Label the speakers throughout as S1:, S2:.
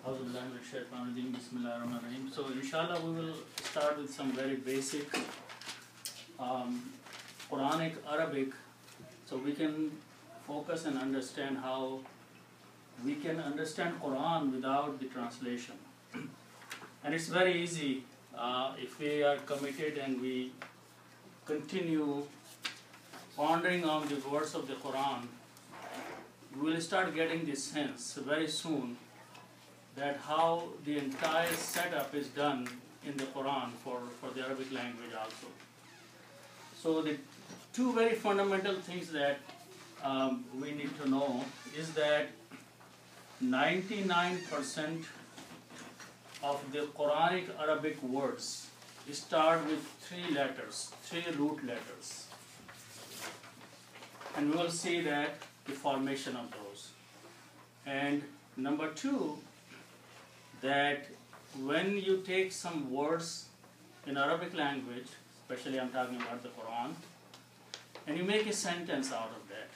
S1: So inshallah we will start with some very basic Quranic Arabic, so we can focus and understand how we can understand Quran without the translation. And it's very easy if we are committed and we continue pondering on the words of the Quran, we will start getting this sense very soon that how the entire setup is done in the Quran for the Arabic language also. So the two very fundamental things that we need to know is that 99% of the Quranic Arabic words start with three letters, three root letters. And we will see that the formation of those. And number two, that when you take some words in Arabic language, especially I'm talking about the Quran, and you make a sentence out of that,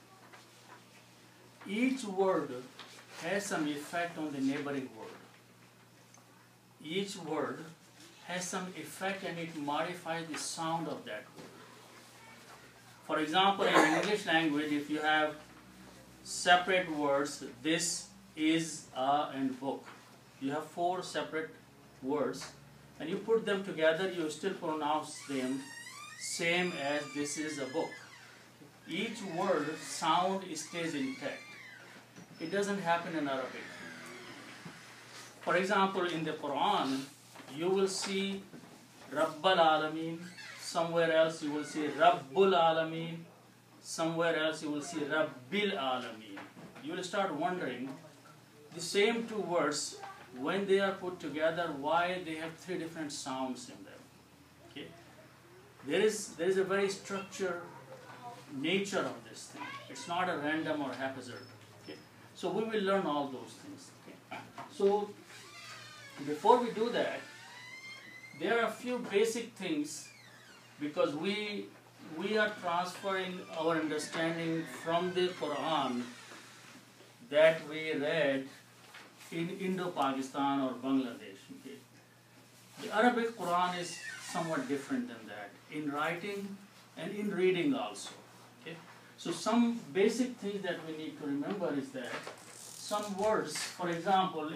S1: each word has some effect on the neighboring word. Each word has some effect and it modifies the sound of that word. For example, in English language, if you have separate words, this, is, and book, you have four separate words, and you put them together, you still pronounce them same as this is a book. Each word sound stays intact. It doesn't happen in Arabic. For example, in the Quran, you will see Rabbal Alameen, somewhere else you will see Rabbul Alameen, somewhere else you will see Rabbil Alameen. You will start wondering, the same two words, when they are put together, why they have three different sounds in them. Okay? There is a very structured nature of this thing. It's not a random or haphazard. Okay? So we will learn all those things. Okay? So before we do that, there are a few basic things, because we are transferring our understanding from the Quran that we read in Indo-Pakistan or Bangladesh. Okay? The Arabic Quran is somewhat different than that, in writing and in reading also. Okay? So some basic things that we need to remember is that some words, for example,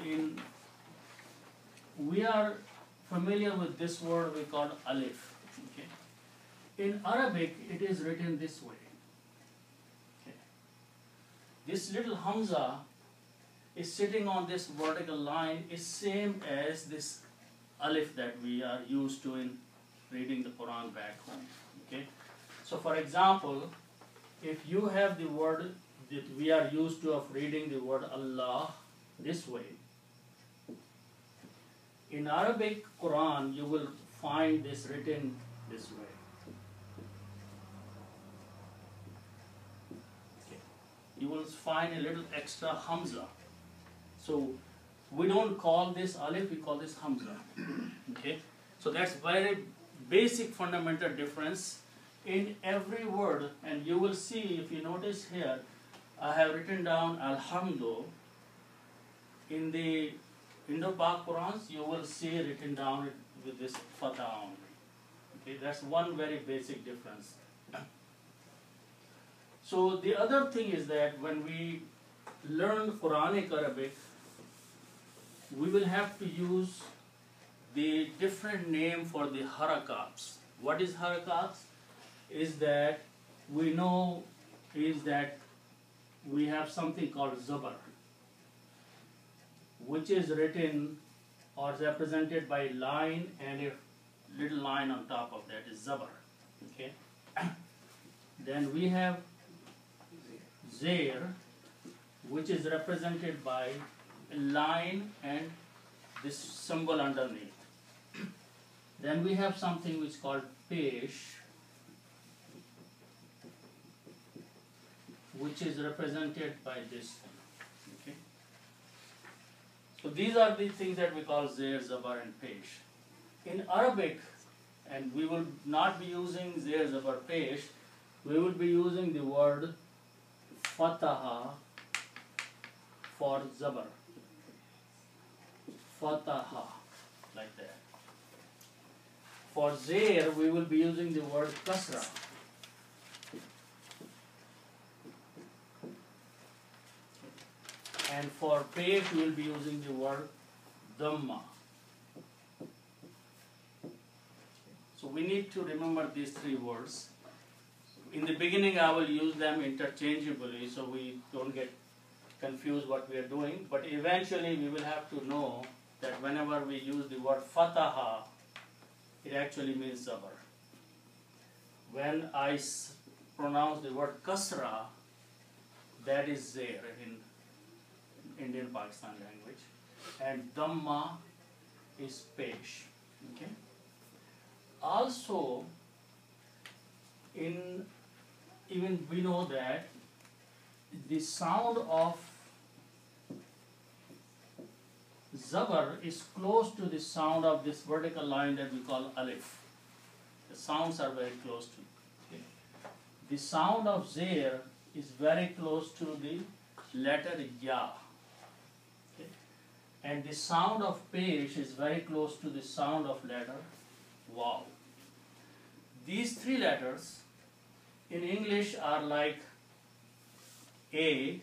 S1: we are familiar with this word we call alif. Okay? In Arabic, it is written this way. Okay? This little hamza is sitting on this vertical line, is same as this alif that we are used to in reading the Quran back home. Okay? So for example, if you have the word that we are used to of reading the word Allah this way, in Arabic Quran you will find this written this way. Okay. You will find a little extra hamza. So we don't call this alif, we call this hamza. Okay? So that's very basic fundamental difference in every word. And you will see, if you notice here, I have written down alhamdu. In the Indo-Pak Qurans, you will see written down with this fatha only. Okay? That's one very basic difference. So the other thing is that when we learn Quranic Arabic, we will have to use the different name for the harakats. What is harakats? Is that we know is that we have something called zabar, which is written or represented by line and a little line on top of that is zabar. Okay. Then we have zair, which is represented by a line and this symbol underneath. Then we have something which is called pesh, which is represented by this thing. Okay? So these are the things that we call zair, zabar, and pesh. In Arabic, and we will not be using zair, zabar, pesh, we will be using the word fataha for zabar. fataha, like that. For zair, we will be using the word kasra. And for pesh, we will be using the word dhamma. So we need to remember these three words. In the beginning, I will use them interchangeably so we don't get confused what we are doing. But eventually, we will have to know that whenever we use the word fataha, it actually means zabar. When I pronounce the word kasra, that is zair in Indian Pakistan language, and dhamma is pesh. Okay. Also, even we know that the sound of zabar is close to the sound of this vertical line that we call alif. The sounds are very close to it. Okay. The sound of zair is very close to the letter ya. Okay. And the sound of pesh is very close to the sound of letter waw. These three letters in English are like A,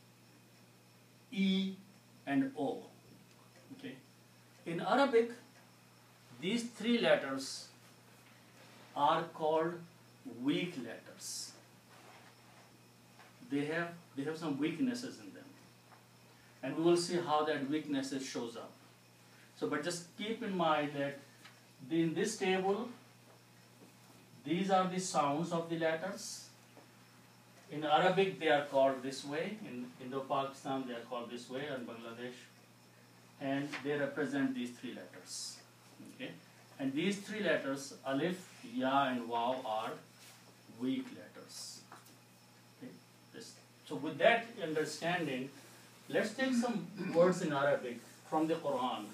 S1: E, and O. Okay. In Arabic, these three letters are called weak letters. They have some weaknesses in them, and we will see how that weaknesses shows up. So, but just keep in mind that in this table, these are the sounds of the letters. In Arabic, they are called this way. In Indo-Pakistan, they are called this way, and Bangladesh. And they represent these three letters. Okay? And these three letters, alif, ya, and waw, are weak letters. Okay? So with that understanding, let's take some words in Arabic from the Quran.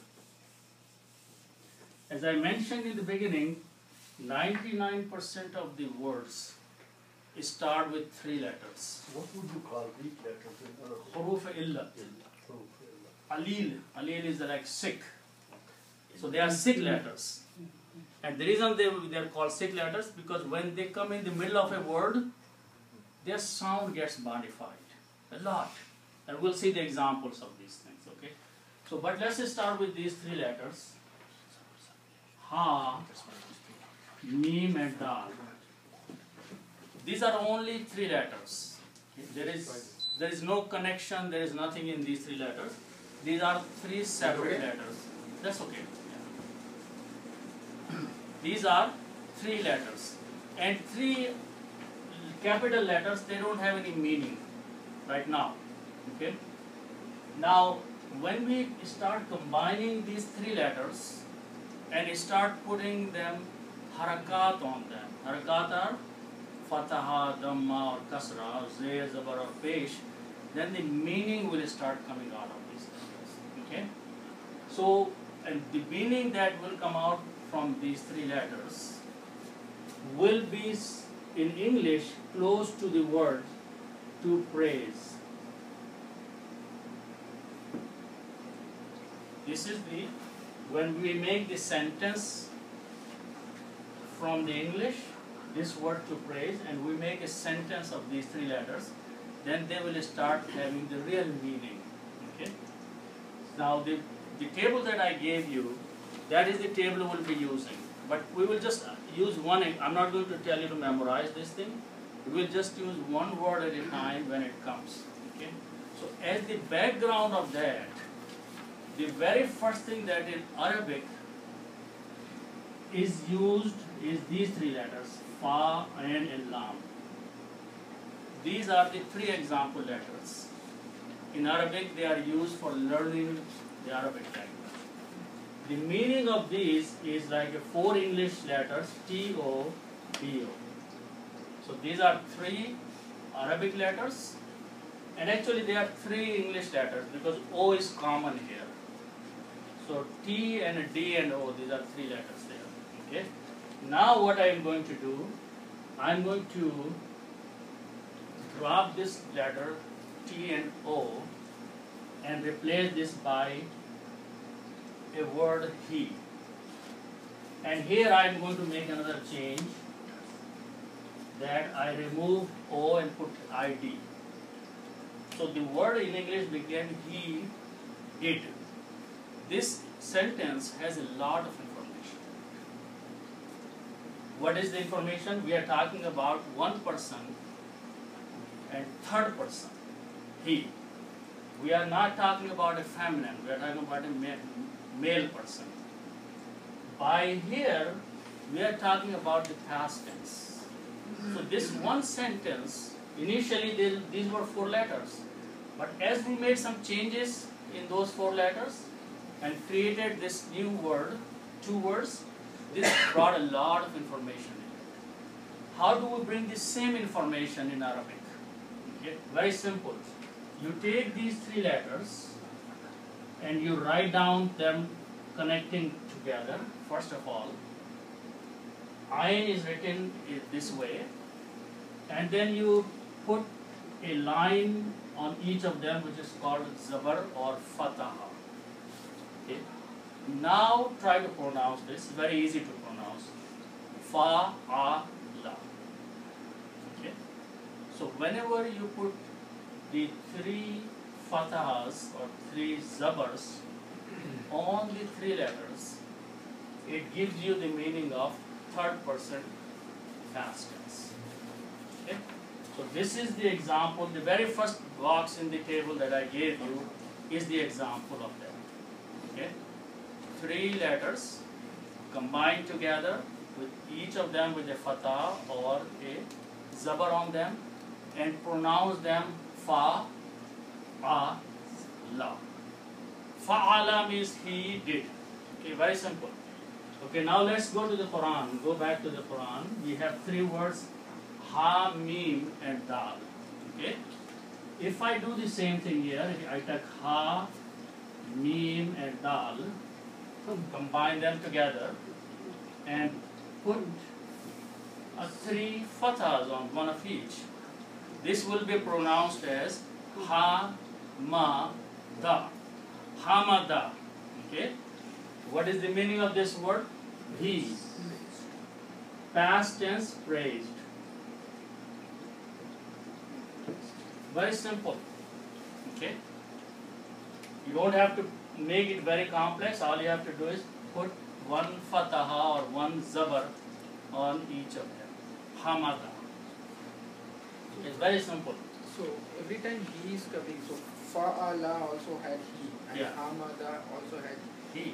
S1: As I mentioned in the beginning, 99% of the words start with three letters.
S2: What would you call weak letters in Arabic?
S1: Huruf illa. Alil. Alil is like sick. So they are sick letters. And the reason they are called sick letters, because when they come in the middle of a word, their sound gets modified a lot. And we'll see the examples of these things, okay? So, but let's start with these three letters. Ha, Mim, and Dal. These are only three letters. Okay? There is no connection, there is nothing in these three letters. These are three separate letters. That's okay. Yeah. These are three letters. And three capital letters, they don't have any meaning right now. Okay? Now, when we start combining these three letters and start putting them harakat on them, harakat are fataha, dhamma, or kasra, zair, zabar, or pesh, then the meaning will start coming out of these letters. Okay? So, and the meaning that will come out from these three letters will be in English close to the word to praise. This is when we make the sentence from the English, this word to praise, and we make a sentence of these three letters, then they will start having the real meaning. Okay? Now the table that I gave you, that is the table we'll be using. But we will just use one. I'm not going to tell you to memorize this thing. We will just use one word at a time when it comes. Okay? So as the background of that, the very first thing that in Arabic is used is these three letters, fa, ain, and lam. These are the three example letters. In Arabic, they are used for learning the Arabic language. The meaning of these is like four English letters, T-O, B-O. So these are three Arabic letters, and actually they are three English letters because O is common here. So T and D and O, these are three letters there. Okay. Now what I am going to do, I am going to drop this letter T and O and replace this by a word he. And here I am going to make another change, that I remove O and put ID. So the word in English became he did. This sentence has a lot of information. What is the information? We are talking about one person and third person, he. We are not talking about a feminine, we are talking about a male person. By here, we are talking about the past tense. So this one sentence, initially these were 4 letters. But as we made some changes in those 4 letters and created this new word, 2 words, this brought a lot of information in it. How do we bring the same information in Arabic? Okay, very simple. You take these 3 letters and you write down them connecting together. First of all, ayn is written this way, and then you put a line on each of them which is called zabar or fataha. Okay. Now try to pronounce this, very easy to pronounce. Fa-a-la. Okay. So whenever you put the 3 fatahas or 3 zabars on the 3 letters, it gives you the meaning of third person past tense. Okay? So this is the example. The very first box in the table that I gave you is the example of that. Okay? 3 letters combined together, with each of them with a fatah or a zabar on them, and pronounce them fa, a, la. Fa'ala means he did. Okay, very simple. Okay, now let's go to the Quran. Go back to the Quran. We have 3 words, ha, mim, and dal. Okay. If I do the same thing here, I take ha, mim, and dal, combine them together, and put 3 fathahs on one of each. This will be pronounced as ha, ma, da. Hamada. Okay. What is the meaning of this word? He. Past tense, praised. Very simple. Okay. You don't have to make it very complex. All you have to do is put 1 fataha or 1 zabar on each of them. Hamada. It's very simple.
S3: So every time he is coming, so fa'ala also had he, and
S1: Yeah.
S3: hamada also had
S1: He.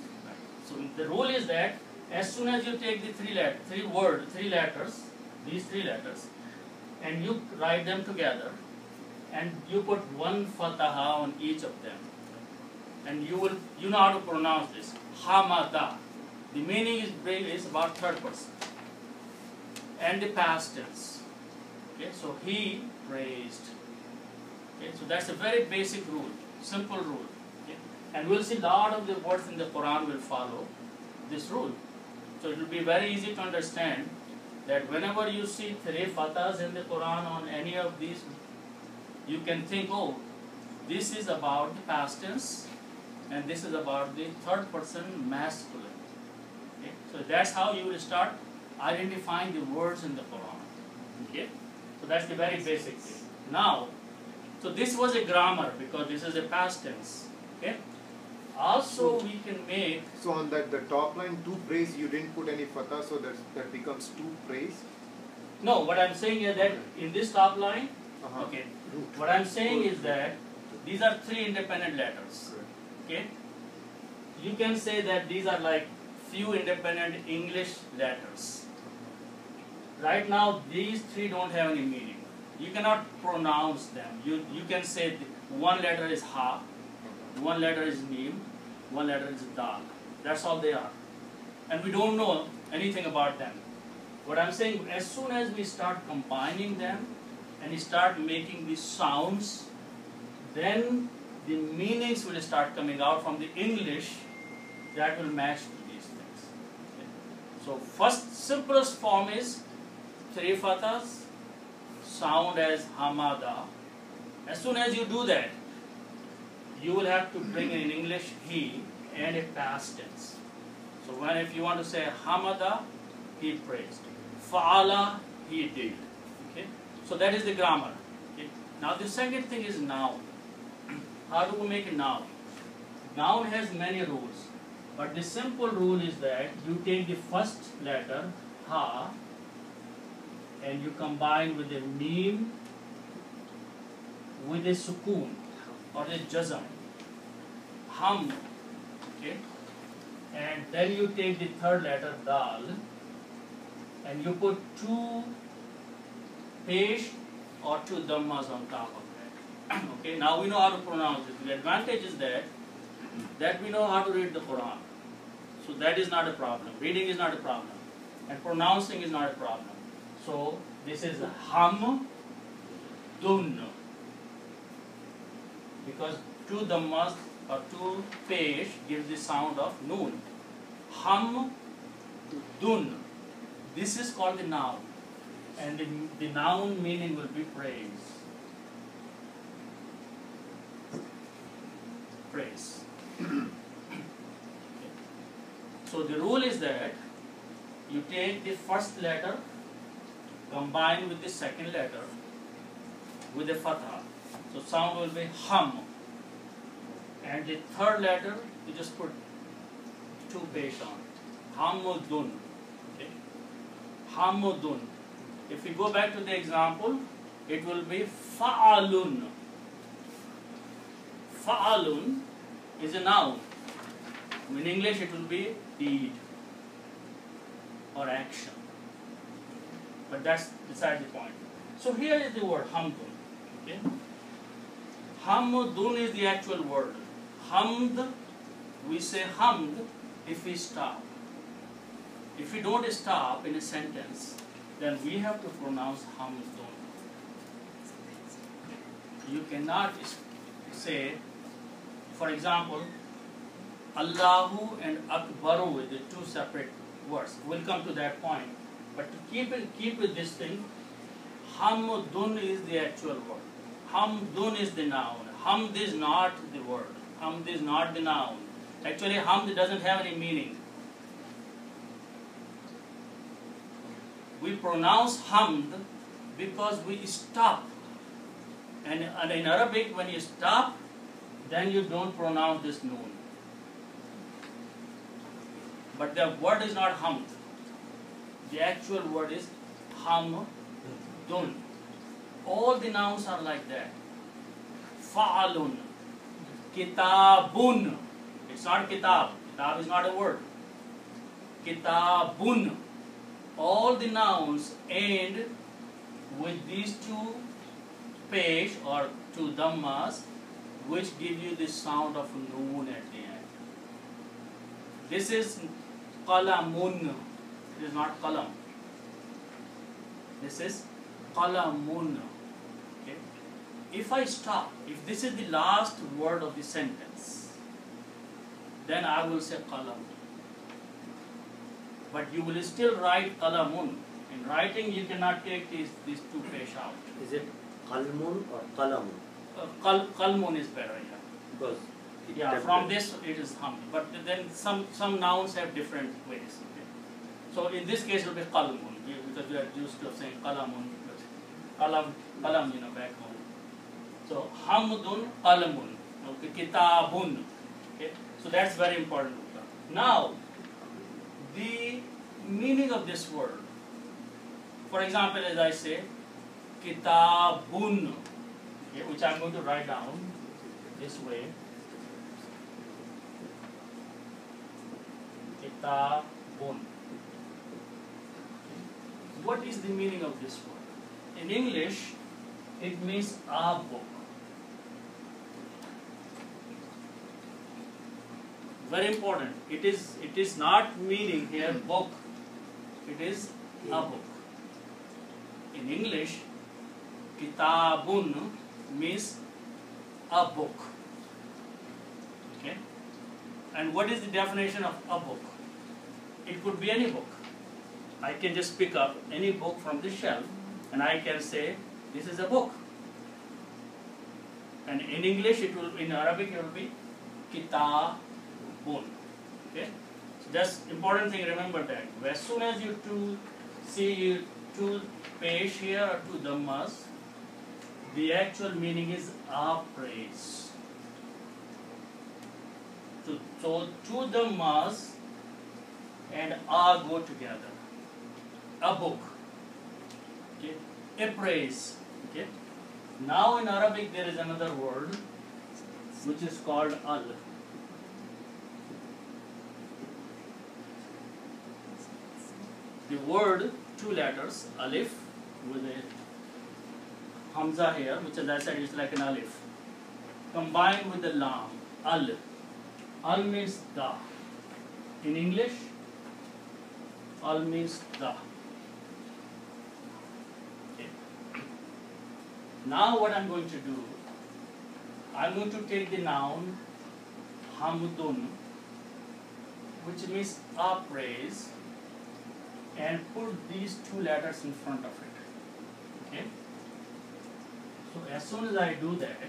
S1: So the rule is that as soon as you take the 3 letters, these 3 letters, and you write them together, and you put 1 fataha on each of them, and you know how to pronounce this. Hamada. The meaning is about third person, and the past tense. Okay, so he praised. Okay, so that's a very basic rule, simple rule. Okay? And we'll see a lot of the words in the Quran will follow this rule. So it will be very easy to understand that whenever you see 3 fatahs in the Quran on any of these, you can think, oh, this is about the past tense, and this is about the third person masculine. Okay? So that's how you will start identifying the words in the Quran. Okay? So that's the very basic thing. Now, so this was a grammar because this is a past tense. Okay? Also, we can make.
S4: So on that, the top line, to praise, you didn't put any fatah, so that becomes to praise.
S1: No, what I'm saying is that in this top line,
S4: Uh-huh.
S1: okay, what I'm saying is that these are 3 independent letters. Okay? You can say that these are like few independent English letters. Right now, these 3 don't have any meaning. You cannot pronounce them. You can say one letter is ha, one letter is mim, one letter is dal. That's all they are. And we don't know anything about them. What I'm saying, as soon as we start combining them and we start making these sounds, then the meanings will start coming out from the English that will match to these things. Okay? So first simplest form is 3 fathahs, sound as hamada. As soon as you do that, you will have to bring in English he, and a past tense. So when if you want to say hamada, he praised. Fa'ala, he did. Okay? So that is the grammar. Okay? Now the second thing is noun. How do we make a noun? Noun has many rules. But the simple rule is that you take the first letter, ha, and you combine with the mim, with a sukoon or a jazam, hum, okay? And then you take the third letter, dal, and you put two pesh or two dhammas on top of that. Okay, now we know how to pronounce it. The advantage is that we know how to read the Quran. So that is not a problem. Reading is not a problem. And pronouncing is not a problem. So this is ham, dun. Because two dhammas or two pesh gives the sound of noon. Ham, dun. This is called the noun. And the noun meaning will be praise. Praise. So the rule is that you take the first letter, combine with the second letter with a fatha. So sound will be hum. And the third letter, you just put two pesh on it. Hamudun. Okay? Hamudun. If we go back to the example, it will be fa'alun. Fa'alun is a noun. In English it will be deed or action. But that's beside the point. So here is the word hamdun. Okay? Hamdun is the actual word. Hamd, we say hamd if we stop. If we don't stop in a sentence, then we have to pronounce hamdun. You cannot say, for example, Allahu and Akbaru with the two separate words. We'll come to that point. But to keep with this thing, Hamdun is the actual word. Hamdun is the noun. Hamd is not the word. Hamd is not the noun. Actually, Hamd doesn't have any meaning. We pronounce Hamd because we stop. And in Arabic, when you stop, then you don't pronounce this noon. But the word is not hamd. The actual word is hamdun. All the nouns are like that. Fa'alun. Kitabun. It's not kitab. Kitab is not a word. Kitabun. All the nouns end with these two pesh or two dhammas, which give you the sound of noon at the end. This is qalamun. It is not qalam. This is qalamun. Okay? If I stop, if this is the last word of the sentence, then I will say qalam. But you will still write qalamun. In writing, you cannot take these two pesh out.
S5: Is it qalmun or qalamun?
S1: Qalmun is better, yeah.
S5: Because
S1: Yeah, from this it is hum. But then some nouns have different ways. Okay? So in this case it will be qalmun, because we are used to saying qalamun, qalam, back home. So hamdun, qalamun, okay, kitabun. Okay? So that's very important. Now, the meaning of this word. For example, as I say, kitabun, okay, which I'm going to write down this way. Kitabun. What is the meaning of this word? In English, it means a book. Very important. It is not meaning here book. It is a book. In English, kitabun means a book. Okay? And what is the definition of a book? It could be any book. I can just pick up any book from the shelf and I can say, this is a book. And in English, in Arabic, it will be kitabun. bun. Okay, so that's important thing. Remember that. As soon as you see two pesh here or two dhammas, the actual meaning is praise. So two dhammas and go together. A book. Okay, a praise. Okay. Now in Arabic there is another word which is called al. The word, two letters, alif with a hamza here, which as I said is like an alif, combined with the lam, al. Al means the. In English, al means the. Okay. Now what I'm going to do, I'm going to take the noun hamdun, which means praise, and put these two letters in front of it. Okay? So as soon as I do that,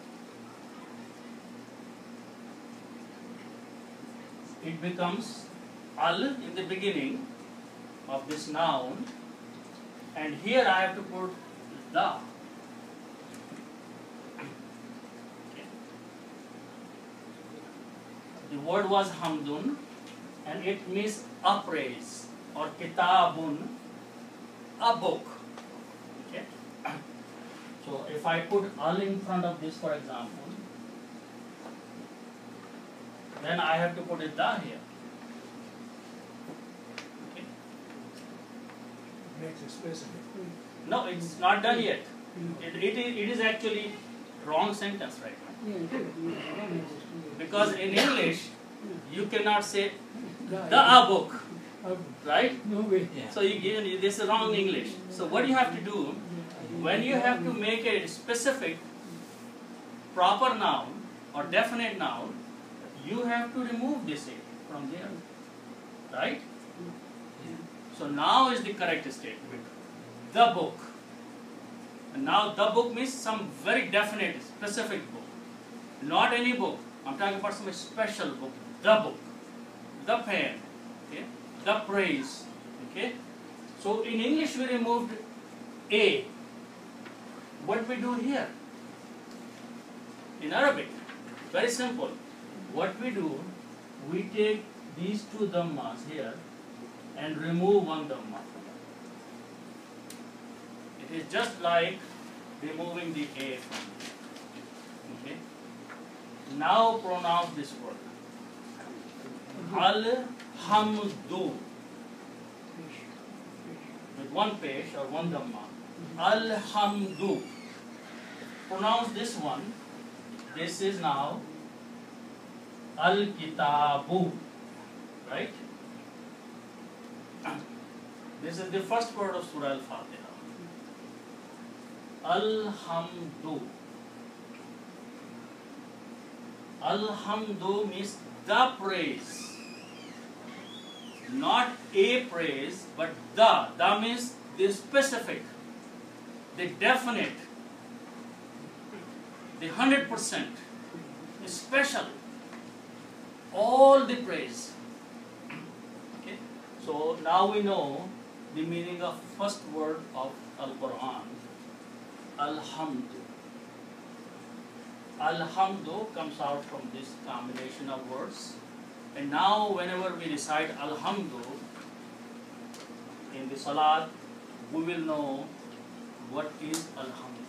S1: it becomes al in the beginning of this noun, and here I have to put the. Okay. The word was hamdun, and it means praise, or kitabun, a book. Okay. So if I put al in front of this, for example, then I have to put it da here. Okay.
S2: Makes it specific.
S1: No, it's not done yet. It is actually wrong sentence right now. Because in English, you cannot say the a book, right?
S3: No way.
S1: So this is wrong English. So what you have to do, when you have to make a specific proper noun or definite noun, you have to remove this a from there, right? So now is the correct statement. The book. And now the book means some very definite, specific book. Not any book. I'm talking about some special book. The book. The pen. Okay? The praise. Okay? So in English we removed a. What we do here? In Arabic, very simple. What we do, we take these two dhammas here and remove one dhamma. It is just like removing the a from it. Okay? Now pronounce this word. Alhamdu. With one pesh or one dhamma. Alhamdu. Pronounce this one. This is now Al-Kitabu, right? This is the first word of Surah Al-Fatiha. Alhamdu. Alhamdu means the praise. Not a praise, but the. The means the specific, the definite, the 100%, the special. All the praise. Okay? So now we know the meaning of first word of Al-Quran. Alhamdu. Alhamdu comes out from this combination of words. And now whenever we recite Alhamdu in the Salat, we will know what is Alhamdu.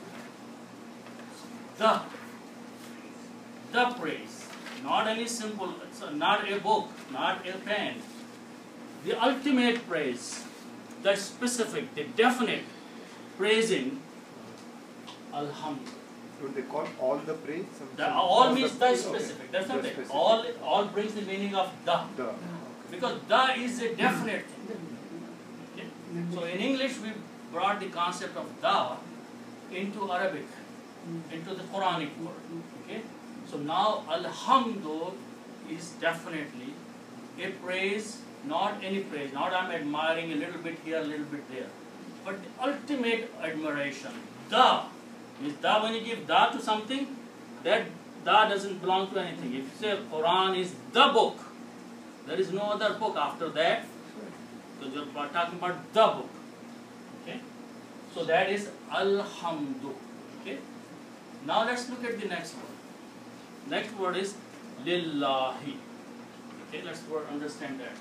S1: The praise. Not any simple, not a book, not a pen. The ultimate praise, the specific, the definite praising, Alhamdulillah.
S4: Do they call all the praise?
S1: All means the specific, that's not it. All brings the meaning of the. Because the is a definite thing. Okay? So in English we brought the concept of the into Arabic, into the Quranic word. Okay? So now Alhamdu is definitely a praise, not any praise, not I'm admiring a little bit here, a little bit there, but the ultimate admiration. The means the, when you give the to something, that Da doesn't belong to anything. If you say Quran is the book, there is no other book after that. So you're talking about the book. Okay? So that is Alhamdu. Okay? Now let's look at the next word. Next word is Lillahi. Okay, let's understand that.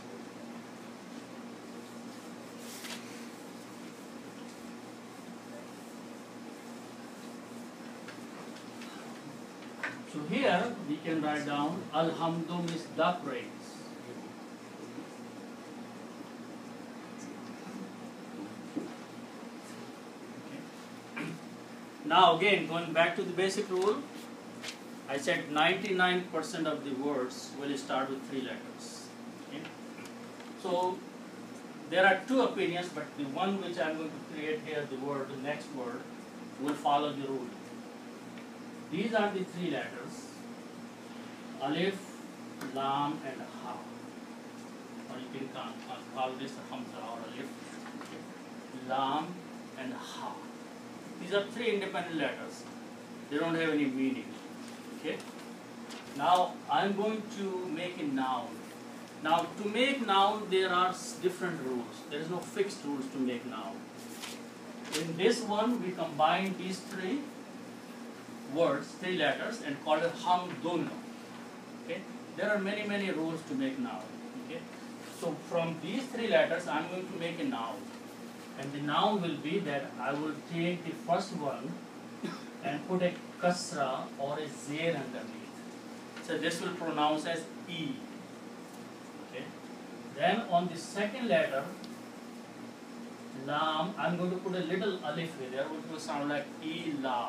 S1: So here we can write down Alhamdu means the praise. Okay. Now again, going back to the basic rule, I said 99% of the words will start with 3 letters. Okay. So there are 2 opinions, but the one which I am going to create here, the word, the next word, will follow the rule. These are the 3 letters, Alif, Lam and Ha. Or you can call this Hamza or Alif, Lam and Ha. These are 3 independent letters. They don't have any meaning. Okay. Now I am going to make a noun. Now to make noun there are different rules. There is no fixed rules to make noun. In this one we combine these 3 words, 3 letters, and call it Hamdun. Okay. There are many rules to make noun. Okay. So from these 3 letters I am going to make a noun. And the noun will be that I will take the first one and put a kasra or a zair underneath. So this will pronounce as E. Okay. Then on the second letter, Lam, I'm going to put a little alif there, which will sound like E-la.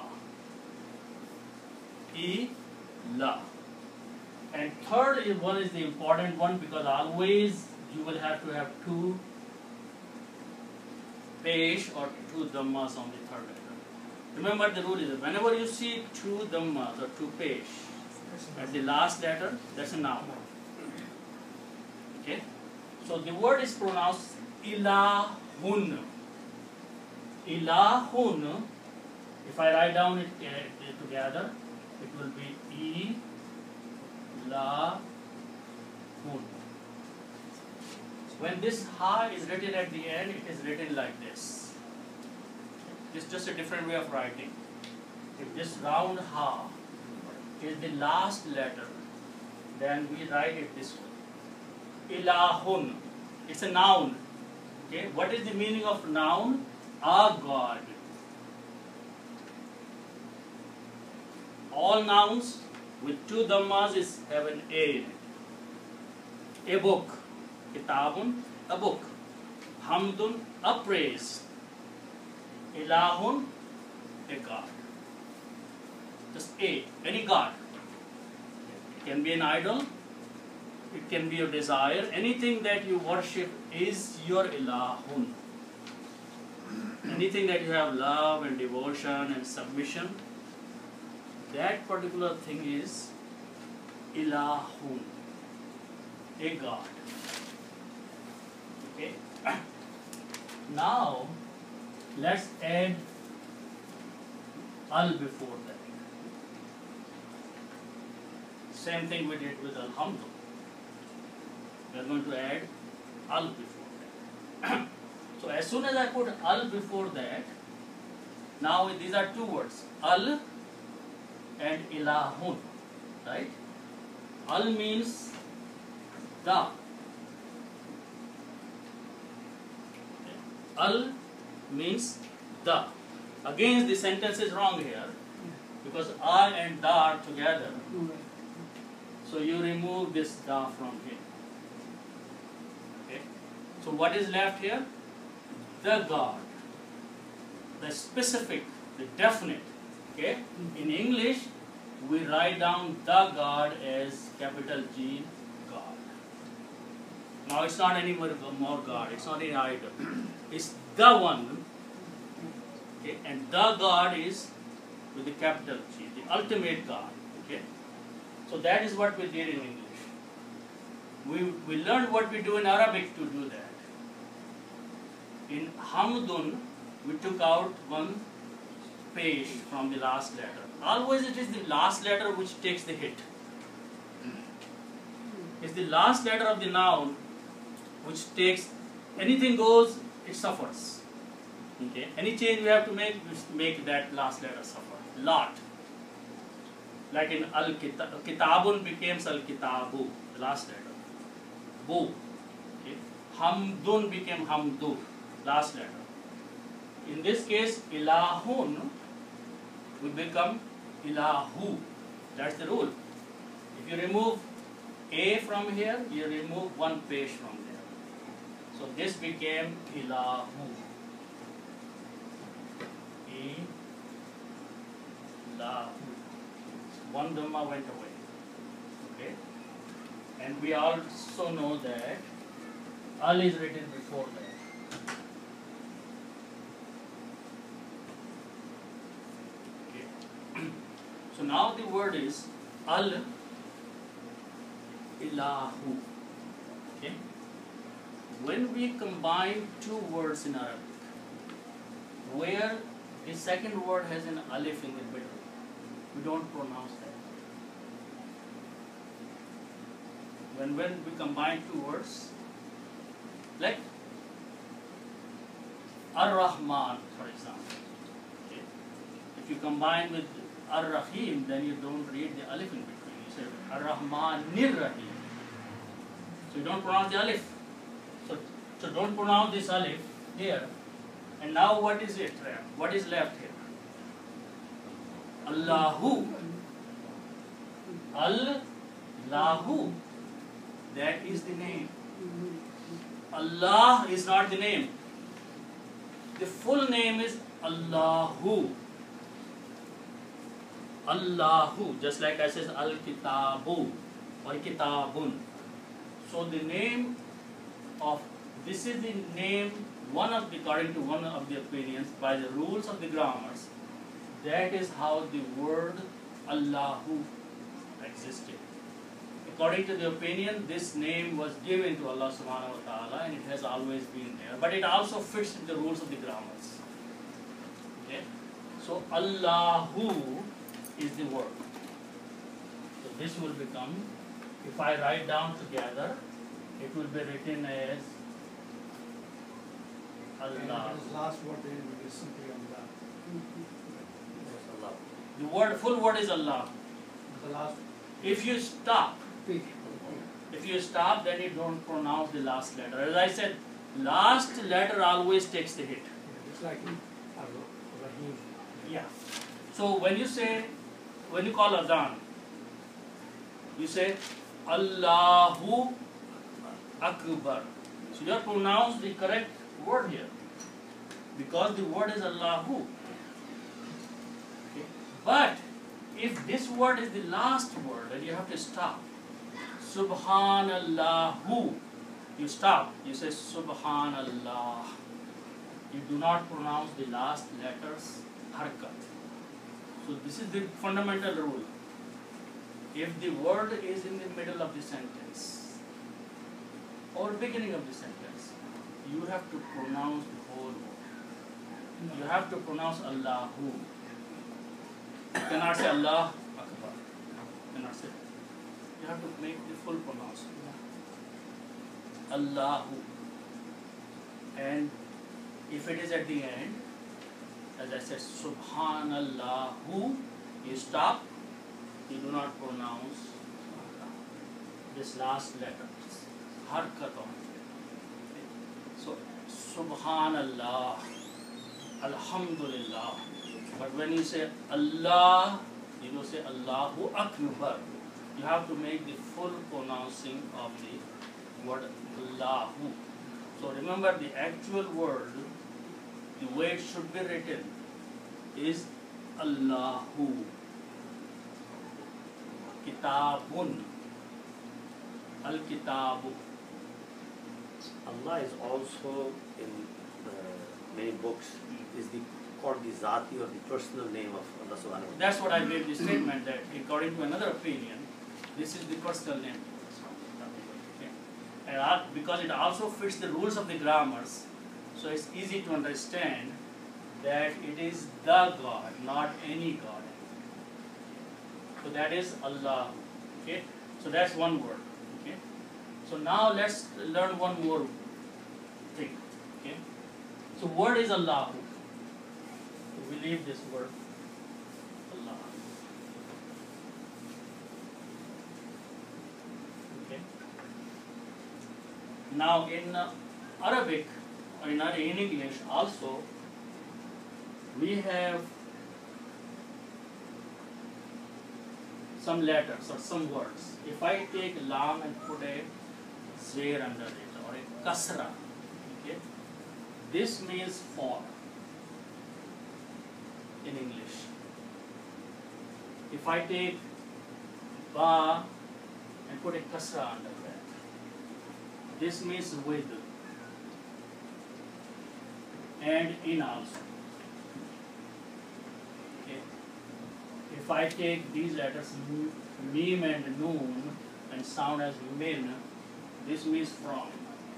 S1: E-la. And third one is the important one, because always you will have to have 2 pesh or 2 dhammas on the third letter. Remember the rule is that whenever you see 2 dhammas or 2 pesh at the last letter, that's a noun. Okay? So the word is pronounced ilahun. Ilahun, if I write down it together, it will be ilahun. When this ha is written at the end, it is written like this. It's just a different way of writing. If this round ha is the last letter, then we write it this way. Ilahun. It's a noun. Okay? What is the meaning of noun? A God. All nouns with 2 dhammas have an A in it. A book. Kitabun, a book. Hamdun, a praise. Ilahun, a God. Just A, any God. It can be an idol, it can be your desire. Anything that you worship is your ilahun. Anything that you have love and devotion and submission, that particular thing is ilahun, a God. Okay. Now let's add al before that. Same thing we did with Alhamdu. We are going to add al before that. So as soon as I put al before that, now these are 2 words, al and ilahun, right? Al means the. Al means the. Again, the sentence is wrong here, because I and da are together. So you remove this da from here. Okay. So what is left here? The God. The specific, the definite. Okay. In English, we write down the God as capital G, God. Now it's not any more God. It's not an idol. It's the one. Okay. And the God is with the capital G, the ultimate God. Okay. So that is what we did in English. We learned what we do in Arabic to do that. In Hamdun, we took out 1 pesh from the last letter, always it is the last letter which takes the hit. It's the last letter of the noun which takes, anything goes, it suffers. Okay? Any change we have to make that last letter suffer. Lot. Like in Kitabun becomes Al-Kitabu, the last letter. Bu. Okay? Hamdun became Hamdu, last letter. In this case, Ilahun will become Ilahu. That's the rule. If you remove A from here, you remove one pesh from there. So this became Ilahu. Ilahu. One Dhamma went away. Okay? And we also know that Al is written before that. Okay. So now the word is Al Ilahu. Okay? When we combine two words in Arabic, where the second word has an alif in the middle, we don't pronounce that. When we combine two words, like Ar-Rahman, for example. Okay. If you combine with Ar-Rahim, then you don't read the alif in between. You say Ar-Rahman-Nir-Rahim. So you don't pronounce the alif. So don't pronounce this alif here. And now what is it? What is left here? Allahu. Allahu. That is the name. Allah is not the name. The full name is Allahu. Allahu. Just like I says Al-Kitabu or Kitabun. So the name of, this is the name, according to one of the opinions, by the rules of the grammars, that is how the word Allahu existed. According to the opinion, this name was given to Allah subhanahu wa ta'ala and it has always been there. But it also fits in the rules of the grammars. Okay? So Allahu is the word. So this will become, if I write down together, it will be written as Allah.
S2: His last word then is simply Allah.
S5: Allah.
S1: The word, full word is Allah.
S2: The last
S1: If you stop,
S2: peak.
S1: then you don't pronounce the last letter. As I said, last letter always takes the hit.
S2: It's like Rahim.
S1: Yeah. So when you call Adhan, you say Allahu Akbar. So you have pronounced the correct word here. Because the word is Allahu. Okay. But if this word is the last word, then you have to stop. Subhanallahu. You stop. You say Subhanallah. You do not pronounce the last letters harkat. So this is the fundamental rule. If the word is in the middle of the sentence or beginning of the sentence, you have to pronounce the whole word. You have to pronounce Allahu. You cannot say Allah Akbar. You cannot say. You have to make the full pronouncement. Allahu. And if it is at the end, as I said, Subhanallahu, you stop, you do not pronounce this last letter, harkat on it. So, Subhanallah, Alhamdulillah. But when you say Allah, you don't say Allahu Akbar. You have to make the full pronouncing of the word Allahu. So remember, the actual word, the way it should be written is Allahu. Kitabun. Al-Kitabu.
S5: Allah is also in many books is called the Zati or the personal name of Allah subhanahu wa ta'ala.
S1: That's what I made the statement that according to another opinion, this is the personal name. Okay. And because it also fits the rules of the grammars, so it's easy to understand that it is the God, not any God. that is Allah. Okay, so that's one word. Okay, so now let's learn one more thing. Okay, so word is Allah. So we leave this word Allah. Okay. Now in Arabic or in English also we have some letters or some words. If I take lam and put a zir under it or a kasra, okay, this means for in English. If I take ba and put a kasra under that, this means with, and in also. Okay. If I take these letters mim and noon and sound as min, this means from.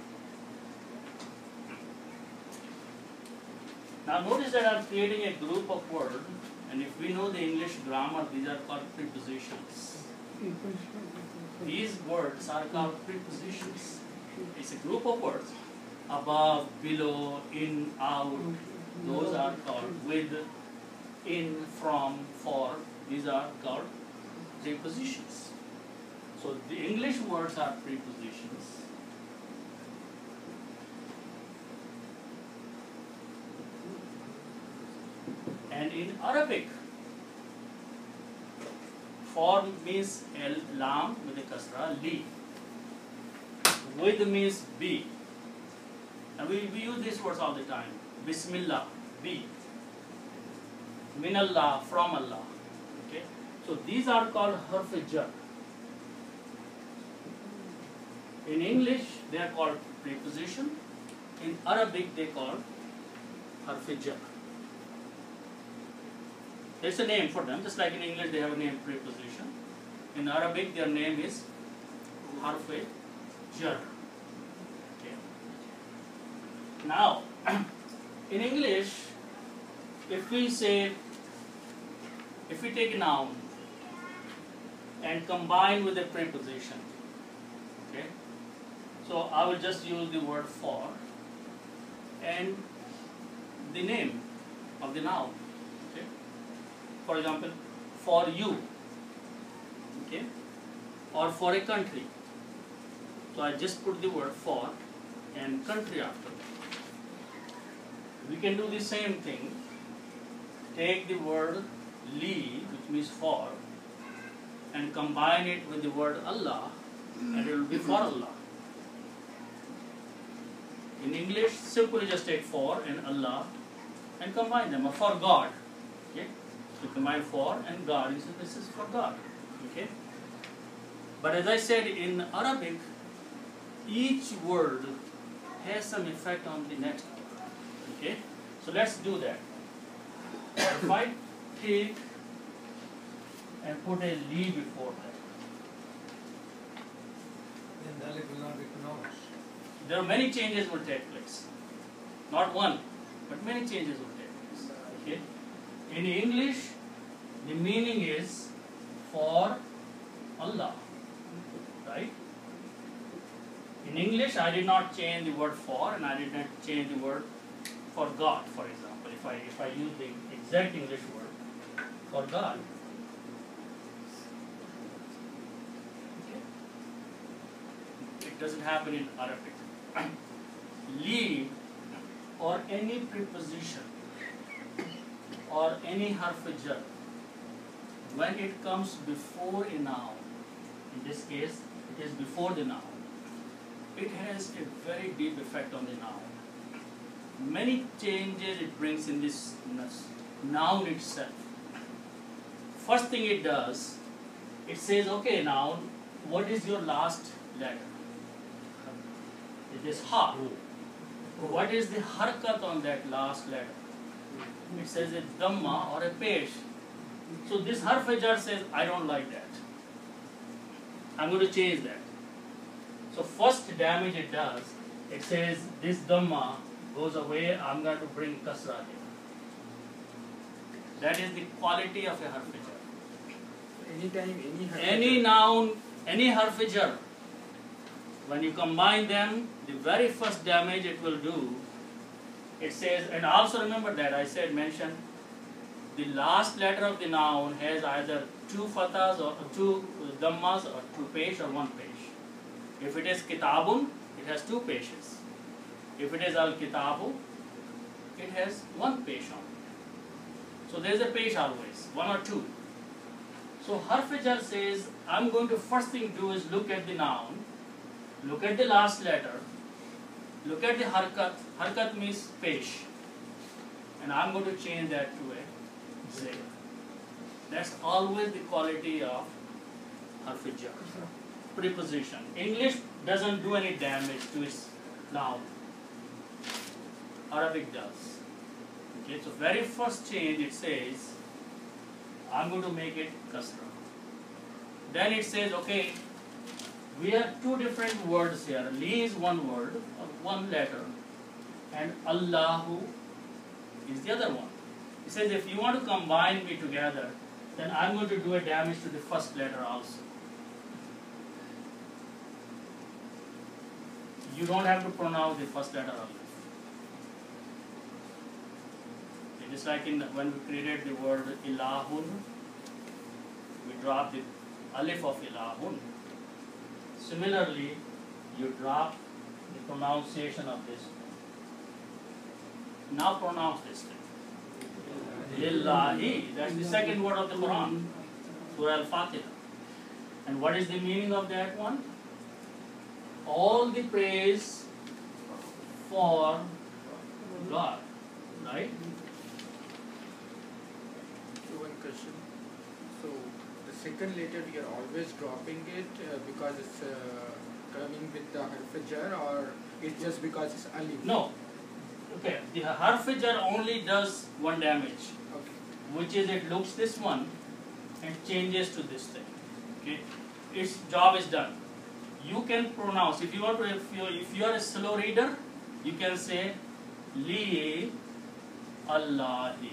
S1: Now notice that I am creating a group of words, and if we know the English grammar, these are called prepositions. These words are called prepositions. It's a group of words. Above, below, in, out, those are called with, in, from, for. These are called prepositions. So the English words are prepositions. And in Arabic, for means lam with a kasra, li. With means be. And we use these words all the time. Bismillah, be. Min Allah, from Allah. Okay? So these are called harf-e-jar. In English, they are called preposition. In Arabic, they call harf-e-jar. There's a name for them, just like in English they have a name preposition. In Arabic their name is harf-e-jar. Okay. Now, in English, if we take a noun and combine with a preposition, okay, so I will just use the word for and the name of the noun. For example, for you, okay, or for a country. So I just put the word for and country after. We can do the same thing. Take the word li, which means for, and combine it with the word Allah, and it will be for Allah. In English, simply just take for and Allah and combine them, or for God. Okay? So combine for and God, so this is for God. Okay? But as I said, in Arabic, each word has some effect on the next word. Okay? So let's do that. If I take and put a li before that,
S2: Then the alif will not be pronounced.
S1: there are many changes will take place. Not one, but many changes will take place. Okay? In English, the meaning is for Allah, right? In English, I did not change the word for, and I did not change the word for God, for example. If I use the exact English word for God, okay? It doesn't happen in Arabic. Li or any preposition or any harf-e-jar, when it comes before a noun, in this case it is before the noun, it has a very deep effect on the noun. Many changes it brings in this noun itself. First thing it does, it says, okay, noun, what is your last letter? It is ha. What is the harkat on that last letter? It says a dhamma or a pesh. So this harf-e-jar says, I don't like that. I'm going to change that. So first damage it does, it says this dhamma goes away, I'm going to bring kasra here. That is the quality of a harf-e-jar.
S3: anytime
S1: Any noun, any harf jar, when you combine them, the very first damage it will do, it says, and also remember that I said, mention, the last letter of the noun has either two fathas or two dhammas or two pesh or one pesh. If it is kitabun, it has two peshes. If it is al-kitabu, it has one pesh on it. So there is a pesh always, one or two. So harf jar says, I'm going to first thing do is look at the noun, look at the last letter, look at the harkat. Harkat means pesh, and I'm going to change that to a zay. That's always the quality of harf jar. Preposition. English doesn't do any damage to its noun. Arabic does. Okay, so very first change it says, I'm going to make it kasra. Then it says, okay, we have two different words here. Li is one word, or one letter, and Allahu is the other one. It says, if you want to combine me together, then I'm going to do a damage to the first letter also. You don't have to pronounce the first letter alif. It is like when we created the word ilahun, we drop the alif of ilahun. Similarly, you drop the pronunciation of this. Now pronounce this thing. Lillahi, that's the second word of the Quran, Surah Al-Fatiha. And what is the meaning of that one? All the praise for God, right?
S3: So one question. So the second letter we are always dropping it because it's coming with the harf jar, or it's just because it's alif?
S1: No. Okay, the harf jar only does one damage,
S3: Okay.
S1: which is it looks this one and changes to this thing. Okay, its job is done. You can pronounce, if you want to, if you are a slow reader, you can say li Allahi.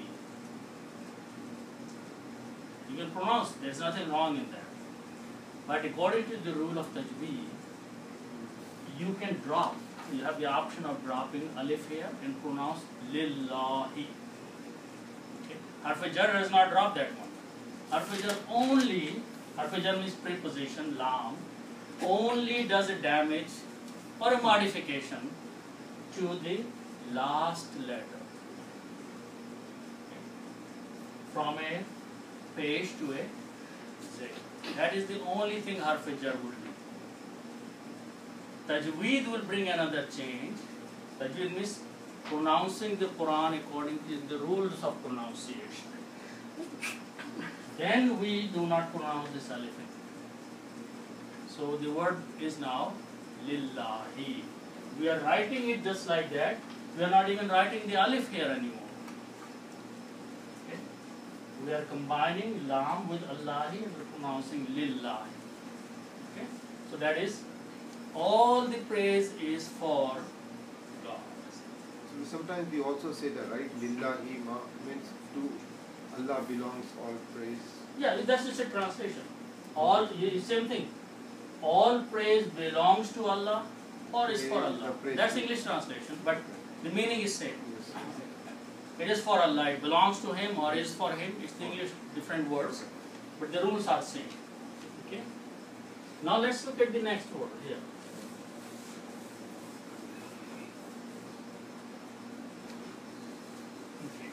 S1: You can pronounce, there's nothing wrong in that. But according to the rule of tajweed, you can drop. You have the option of dropping alif here and pronounce lillahi. Okay. Harf jar does not drop that one. Harf jar only, harf jar means preposition, lam, only does a damage or a modification to the last letter. Okay. From a pesh to a zay. That is the only thing harf jar will do. Tajweed will bring another change. Tajweed means pronouncing the Quran according to the rules of pronunciation. Then we do not pronounce this alif. So the word is now lillahi. We are writing it just like that. We are not even writing the alif here anymore. Okay? We are combining lam with Allahi and we are pronouncing lillahi. Okay? So that is, all the praise is for God.
S4: So sometimes we also say that, right? Lillahi ma means to Allah belongs all praise.
S1: Yeah, that's just a translation. All, same thing. All praise belongs to Allah or is for Allah. That's English translation, but the meaning is same. It is for Allah, it belongs to Him or is for Him. It's the English different words, but the rules are same. Okay. Now let's look at the next word here. Okay.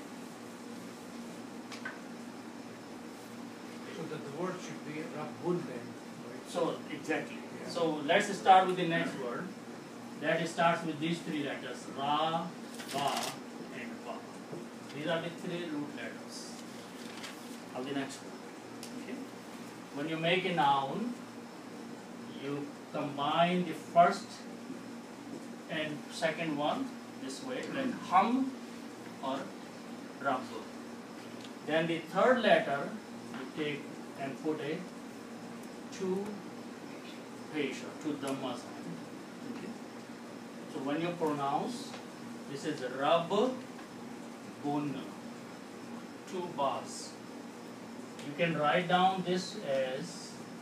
S2: So that the word should be Rabbun then, right?
S1: So exactly.
S2: Yeah.
S1: So let's start with the next word. That starts with these three letters: Ra, Ba, and Ba. These are the three root letters of the next word. Okay. When you make a noun, you combine the first and second one this way, like Hum or Rabb. Then the third letter you take and put a two pesh or two dhammas on it. Okay. So when you pronounce, this is Rabb Bun, two bars. You can write down this as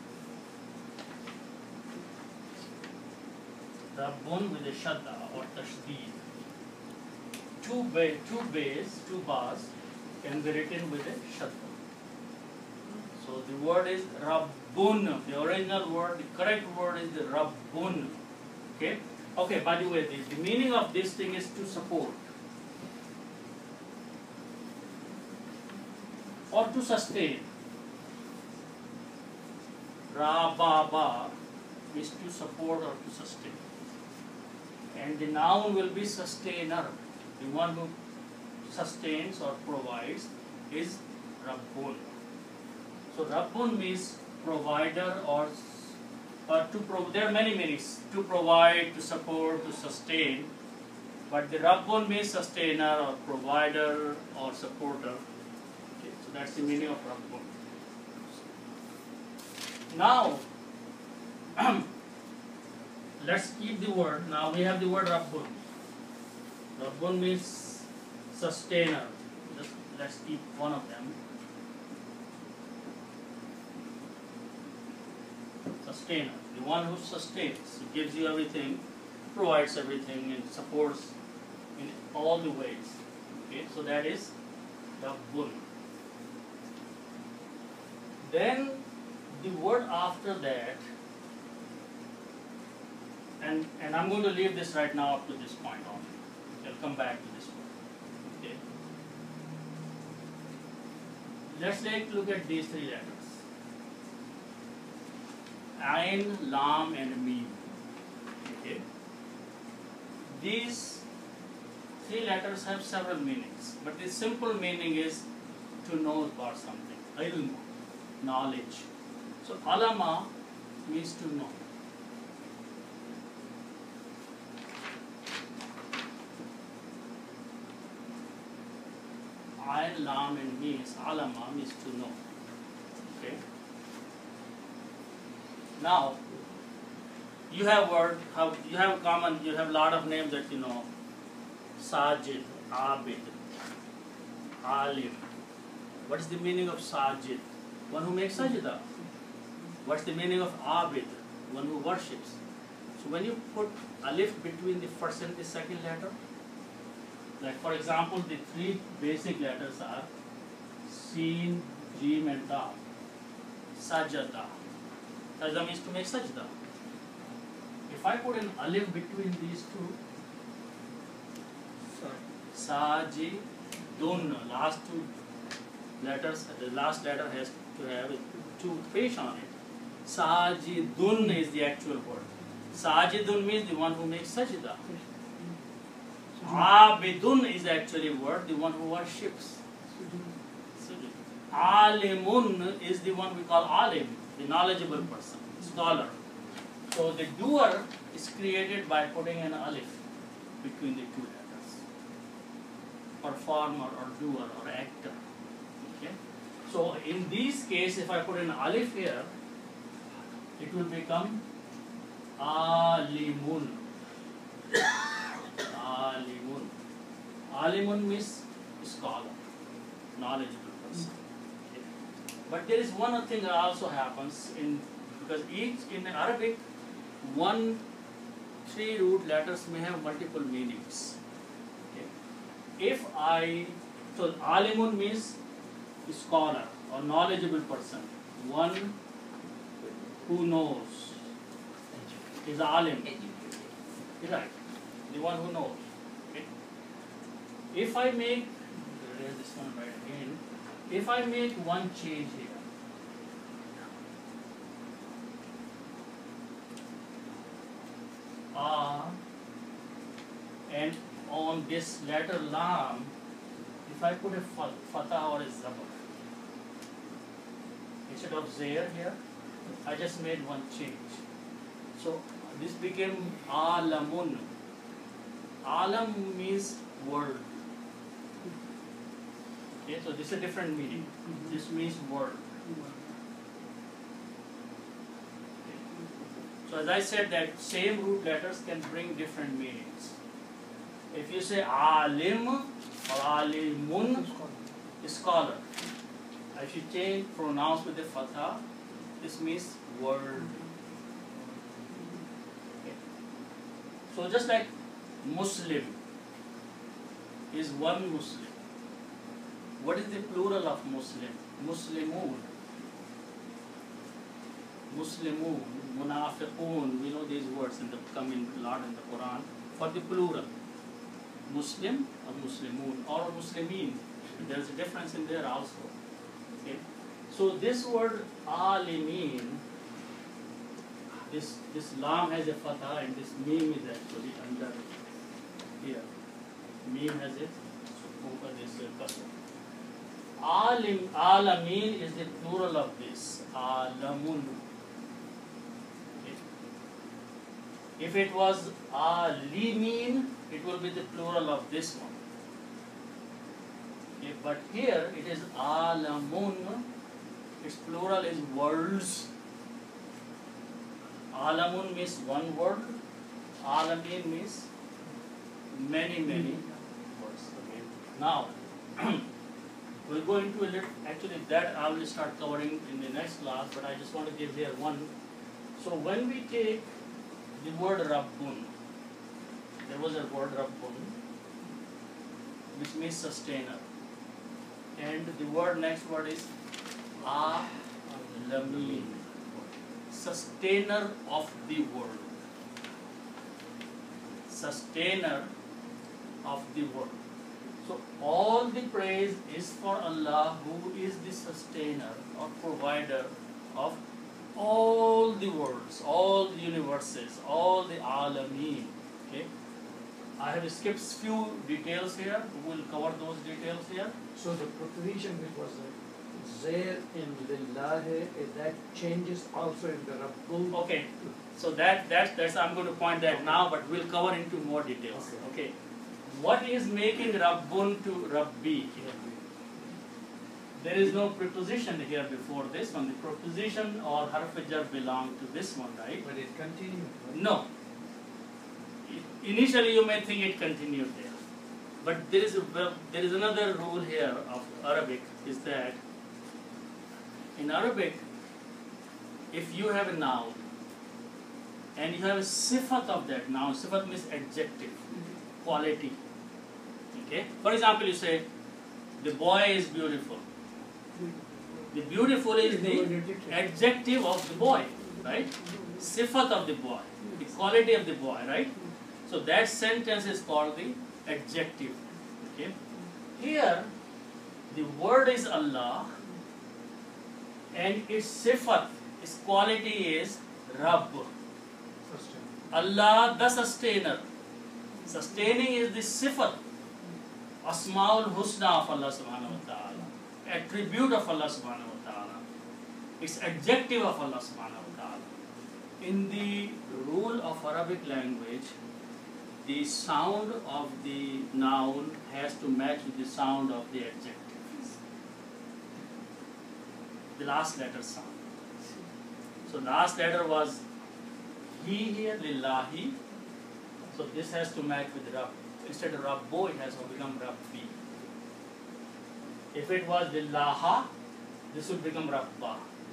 S1: Rabbun with a shadda or tashdeed. Two bars can be written with a shadda. So the word is Rabbun. The original word, the correct word is the Rabbun. Okay? Okay, by the way, the meaning of this thing is to support or to sustain. Rababa is to support or to sustain. And the noun will be sustainer. The one who sustains or provides is Rabbun. So Rabbun means provider or there are many meanings. To provide, to support, to sustain. But the Rabbun means sustainer or provider or supporter. Okay, so that's the meaning of Rabbun. Now, let's keep the word. Now we have the word Rabbun. Rabbun means sustainer. Let's keep one of them. Sustainer. The one who sustains. He gives you everything, provides everything, and supports in all the ways. Okay, so that is Rabbun. Then the word after that, and I'm going to leave this right now up to this point on. I'll come back to this one. Okay. Let's take a look at these three letters. Ain, Lam and Mim. Okay. These three letters have several meanings, but the simple meaning is to know about something. Ilm, knowledge. So alama means to know. Ain, Lam and means alama means to know. Okay. Now you have you have a lot of names that you know. Sajid, Abid, Alim. What is the meaning of Sajid? One who makes sajda. What's the meaning of Abid? One who worships. So when you put alif between the first and the second letter, like for example, the three basic letters are Sin, Jim and Da. Sajada. Sajda means to make sajda. If I put an alif between these two, Saji, Dun, last two letters, the last letter has to have two fish on it. Saji Dun is the actual word. Saji Dun means the one who makes sajda. Abidun is actually word, the one who worships. Alimun is the one we call alim, the knowledgeable person, scholar. So the doer is created by putting an alif between the two letters. Performer or doer or actor. Okay? So in this case, if I put an alif here, it will become alimun. Alimun. Alimun means scholar, knowledgeable person. Okay. But there is one other thing that also happens because in Arabic, three root letters may have multiple meanings. Okay. So alimun means scholar or knowledgeable person, one who knows is alim. Right, the one who knows. Okay. If I make, there's this one right again. If I make one change here, and on this letter lam, if I put a fatah or a zabar, instead of zair here, I just made one change. So this became alamun. Alam means world. Okay, so this is a different meaning. This means world. Okay. So as I said, that same root letters can bring different meanings. If you say alim or alimun, scholar. If you change pronounce with the fatha, this means world. Okay. So just like Muslim is one Muslim. What is the plural of Muslim? Muslimun. Muslimun, munafiqun, we know these words come in a lot in the Quran for the plural. Muslim or Muslimun or Muslimin. There is a difference in there also. Okay. So this word alimin, this lam has a fatha and this mim is actually under here. Mim has it. So this kasra. Alamin is the plural of this. Alamun. Okay. If it was alimin, it will be the plural of this one. Okay. But here it is alamun. Its plural is worlds. Alamun means one word. Alamin means many words. Okay. Now. We'll go into a little, actually that I will start covering in the next class, but I just want to give here one. So when we take the word Rabbun, there was a word Rabbun, which means sustainer. And the next word is Alamin, sustainer of the world. Sustainer of the world. So all the praise is for Allah, who is the sustainer or provider of all the worlds, all the universes, all the alameen. Okay. I have skipped few details here. We will cover those details here.
S2: So the preposition which was there in lillahi, that changes also in the Rabbul.
S1: Okay. So that's I'm going to point that now, but we'll cover into more details. Okay. What is making Rabbun to Rabbi? There is no preposition here before this one. The preposition or harf-jar belong to this one, right?
S2: But it continues.
S1: No. Initially you may think it continued there. But there is another rule here of Arabic, is that in Arabic, if you have a noun and you have a sifat of that noun, sifat means adjective, quality. Okay? For example, you say, the boy is beautiful. The beautiful is the adjective of the boy, right? Sifat of the boy, the quality of the boy, right? So that sentence is called the adjective. Okay? Here, the word is Allah, and its sifat, its quality is Rabb. Allah, the sustainer. Sustaining is the sifat, Asma'ul Husna of Allah subhanahu wa ta'ala, attribute of Allah subhanahu wa ta'ala, it's adjective of Allah subhanahu wa ta'ala. In the rule of Arabic language, the sound of the noun has to match with the sound of the adjective. The last letter sound. So last letter was he here, lillahi. So this has to match with Rabb. Instead of Rabbo, it has to become Rabbi. If it was lillaha, this would become Rabba.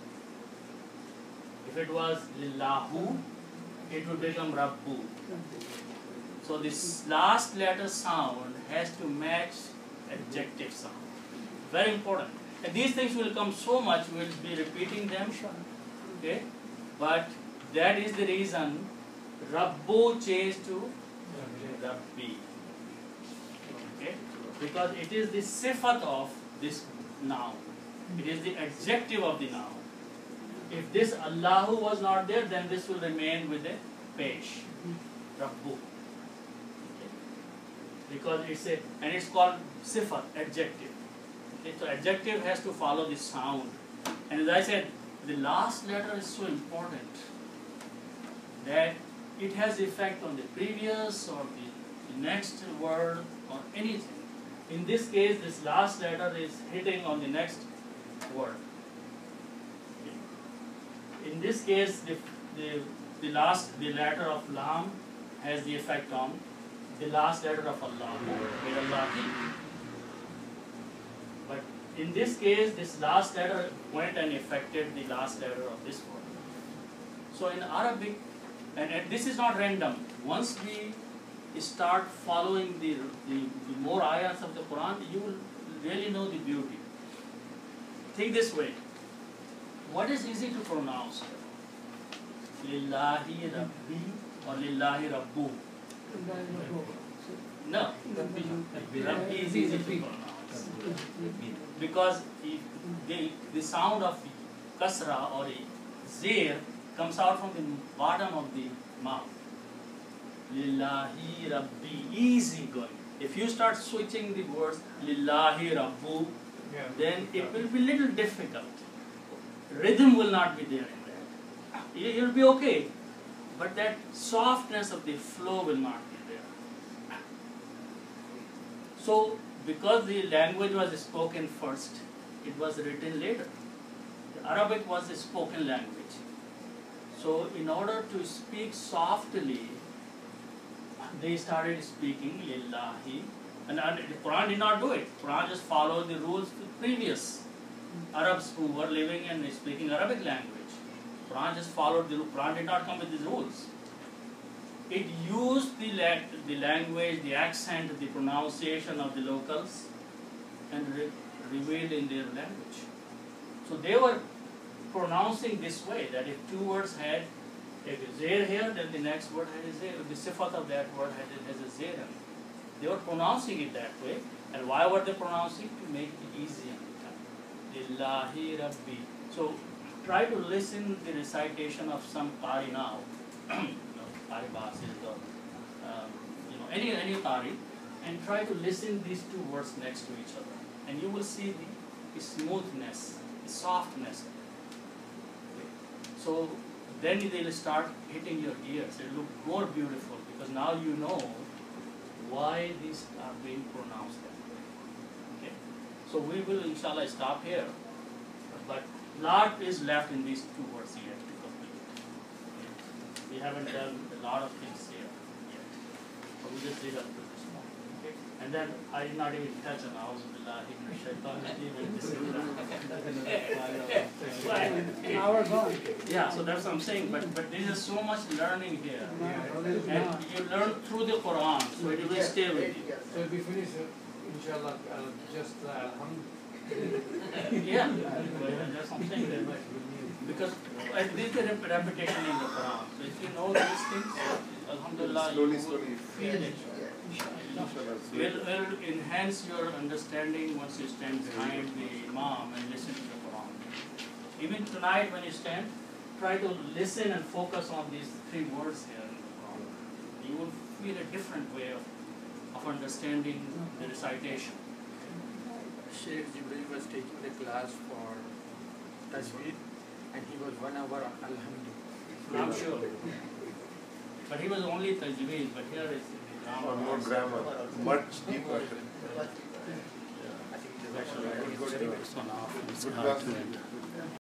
S1: If it was lillahu, it would become Rabbu. So this last letter sound has to match adjective sound. Very important. And these things will come so much, we'll be repeating them. Okay? But that is the reason Rabbu changed to Rabbi. Okay? Because it is the sifat of this noun. It is the adjective of the noun. If this Allahu was not there, then this will remain with a pesh. Rabbu. Okay? Because it's called sifat, adjective. Okay? So adjective has to follow the sound. And as I said, the last letter is so important that it has effect on the previous or the next word or anything. In this case, this last letter is hitting on the next word. Okay. In this case, the letter of Lam has the effect on the last letter of Allah, But in this case, this last letter went and affected the last letter of this word. So in Arabic, and this is not random. Once we start following the more ayahs of the Quran, you will really know the beauty. Think this way. What is easy to pronounce? Lillahi Rabbi or Lillahi Rabbu? No. Rabbi is easy to pronounce. Because the sound of kasra or a zir comes out from the bottom of the mouth. Lillahi Rabbi, easy going. If you start switching the words Lillahi Rabbu, then it will be little difficult. Rhythm will not be there in that. You'll be okay, but that softness of the flow will not be there. So, because the language was spoken first, it was written later. The Arabic was a spoken language. So, in order to speak softly, they started speaking Lillahi. And the Quran did not do it. Quran just followed the rules of the previous Arabs who were living and speaking Arabic language. Quran just followed the rules. Quran did not come with these rules. It used the language, the accent, the pronunciation of the locals and revealed in their language. So they were pronouncing this way, that if two words had a zir here, then the next word had a zir. The sifat of that word has a zir in it. They were pronouncing it that way. And why were they pronouncing? To make it easy on the tongue. Lillahi Rabbi. So try to listen the recitation of some Qari now. Qari Basil or any Qari, and try to listen these two words next to each other. And you will see the smoothness, the softness. So then they will start hitting your ears. It will look more beautiful because now you know why these are being pronounced that way. Okay? So we will inshallah stop here. But lot is left in these two words yet to complete. Okay? We haven't done a lot of things here yet. So we just did up to this point. Okay? And then I did not even touch on
S2: An hour gone.
S1: Yeah, so that's what I'm saying. But there is so much learning here. And you learn through the Quran, so it will stay with you.
S2: So if we finish, inshallah, just
S1: Yeah, that's what I'm saying. Because this is a repetition in the Quran. So if you know these things, alhamdulillah, you will feel it. Will enhance your understanding once you stand behind the Imam and listen to the Quran. Even tonight when you stand, try to listen and focus on these three words here in the Quran. You will feel a different way of understanding the recitation.
S3: Sheikh Jibril was taking the class for Tajweed and he was 1 hour on Alhamdulillah.
S1: I'm sure. But he was only Tajweed, but here is grammar.
S4: Or more grammar, much deeper.
S1: I think it is actually
S4: Good class.